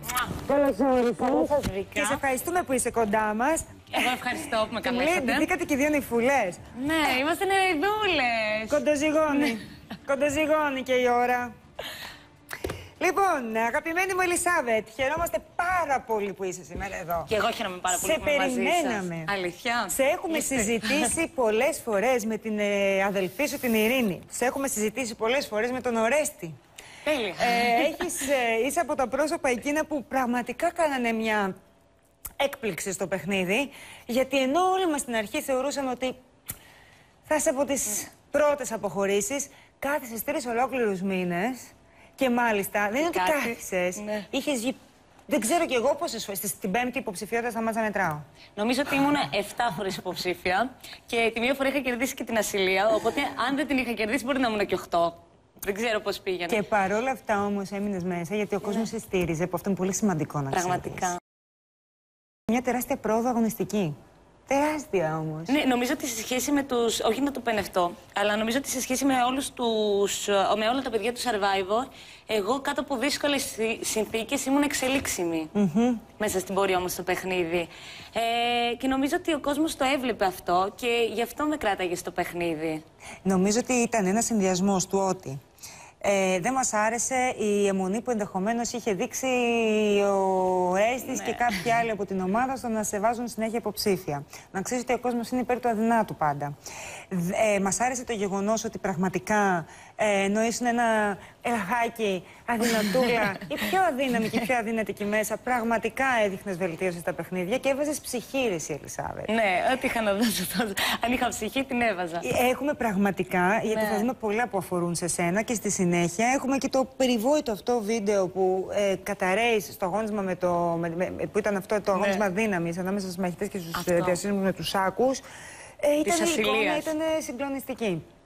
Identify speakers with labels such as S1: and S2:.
S1: Καλώς όρισες.
S2: Καλώς σας βρήκα.
S1: Και σε ευχαριστούμε που είσαι κοντά μας.
S2: Εγώ ευχαριστώ που με καλέσατε.
S1: Βρήκατε και δύο νυφούλες.
S2: Ναι, είμαστε νεριδούλες.
S1: Κοντοζυγώνει. Κοντοζυγώνει και η ώρα. Λοιπόν, αγαπημένη μου Ελισάβετ, χαιρόμαστε πάρα πολύ που είσαι σήμερα εδώ.
S2: Και εγώ χαίρομαι πάρα πολύ που είμαι μαζί σας.
S1: Σε περιμέναμε.
S2: Αλήθεια.
S1: Σε έχουμε συζητήσει πολλές φορές με την αδελφή σου την Ειρήνη. Σε έχουμε συζητήσει πολλές φορές με τον Ορέστη.
S2: Τέλεια.
S1: Είσαι από τα πρόσωπα εκείνα που πραγματικά κάνανε μια έκπληξη στο παιχνίδι. Γιατί ενώ όλοι μας στην αρχή θεωρούσαμε ότι θα είσαι από τις πρώτες αποχωρήσεις, κάθισες 3 ολόκληρους μήνες. Και μάλιστα, δεν είναι ότι κάθισες,
S2: ναι.
S1: είχες βγει, δεν ξέρω κι εγώ πόσες φορές, στην 5η υποψηφιότητα σταμάτησα να μετράω.
S2: Νομίζω ότι ήμουν 7 φορές υποψήφια και τη μία φορά είχα κερδίσει και την ασυλία, οπότε αν δεν την είχα κερδίσει μπορεί να ήμουν και 8. Δεν ξέρω πώς πήγαινε.
S1: Και παρόλα αυτά όμως έμεινες μέσα, γιατί ο κόσμος σε στήριζε, που αυτό είναι πολύ σημαντικό να ξέρεις.
S2: Πραγματικά.
S1: Μια τεράστια πρόοδο αγωνιστική. Τεράστια όμως.
S2: Ναι, νομίζω ότι σε σχέση με τους. Όχι να το πενευτώ, αλλά νομίζω ότι σε σχέση με όλους τους. Με όλα τα παιδιά του Survivor, εγώ κάτω από δύσκολες συνθήκες ήμουν εξελίξιμη μέσα στην πορεία μου στο παιχνίδι. Και νομίζω ότι ο κόσμος το έβλεπε αυτό και γι' αυτό με κράταγε στο παιχνίδι.
S1: Νομίζω ότι ήταν ένας συνδυασμός του ότι. Δεν μας άρεσε η αιμονή που ενδεχομένως είχε δείξει ο Έστης και κάποιοι άλλοι από την ομάδα στο να σε βάζουν συνέχεια υποψήφια. Να ξέρεις ότι ο κόσμος είναι υπέρ του αδυνάτου πάντα. Μας άρεσε το γεγονός ότι πραγματικά ενώ ήσουν ένα ελαχάκι, αδυνατούλα, ή πιο αδύναμη και πιο αδύνατη εκεί μέσα, πραγματικά έδειχνες βελτίωση στα παιχνίδια και έβαζες ψυχή, ρε εσύ, Ελισάβετ.
S2: Ναι, ό,τι είχα να δώσω τόσο. Αν είχα ψυχή, την έβαζα.
S1: Έχουμε πραγματικά, γιατί θα δούμε πολλά που αφορούν σε σένα και στη συνέχεια έχουμε και το περιβόητο αυτό βίντεο που καταραίεις στο αγώνισμα που ήταν αυτό το αγώνισμα δύναμης ανάμεσα στους μαχητές και στους διασύμβους με τους σάκους. Η εικόνα ήταν συγκλονιστική.